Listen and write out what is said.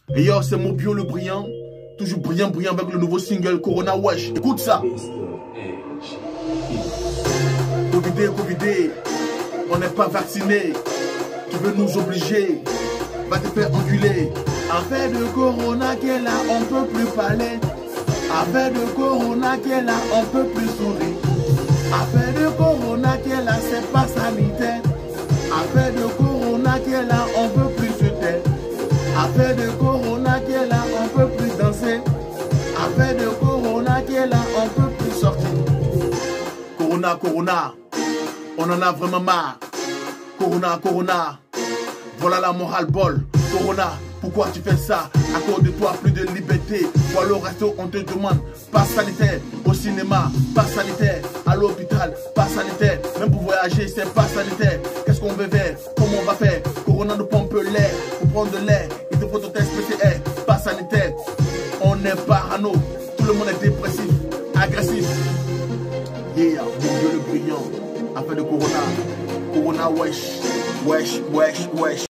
Et yo, c'est Mobio le brillant. Toujours brillant avec le nouveau single Corona Wesh. Écoute ça. Covidé, on n'est pas vacciné. Tu veux nous obliger, va te faire enculer. Affaire de Corona qui est là, on peut plus parler. Affaire de Corona qui est là, on peut plus sourire. Affaire de Corona qui est là, c'est pas sanitaire. Affaire de Corona qui est là, on peut plus se taire. Affaire de Corona qui est là, on peut plus danser. Affaire de Corona qui est là, on peut plus sortir. Corona, on en a vraiment marre. Corona, voilà la morale bol. Corona, pourquoi tu fais ça? À cause de toi, plus de liberté. Pour aller au resto, on te demande passe sanitaire. Au cinéma, passe sanitaire. À l'hôpital, passe sanitaire. Même pour voyager, c'est passe sanitaire. Qu'est-ce qu'on veut faire? Comment on va faire? Corona nous pompe l'air. Pour prendre de l'air, il te faut ton test PCR. Passe sanitaire. On est parano. Tout le monde est dépressif, agressif. Yeah, mon Dieu le brillant. Affaire de Corona, wesh.